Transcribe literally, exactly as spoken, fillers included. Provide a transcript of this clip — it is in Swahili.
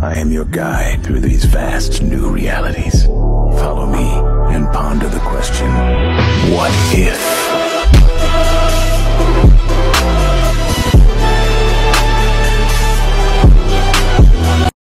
I am your guide through these vast new realities. Follow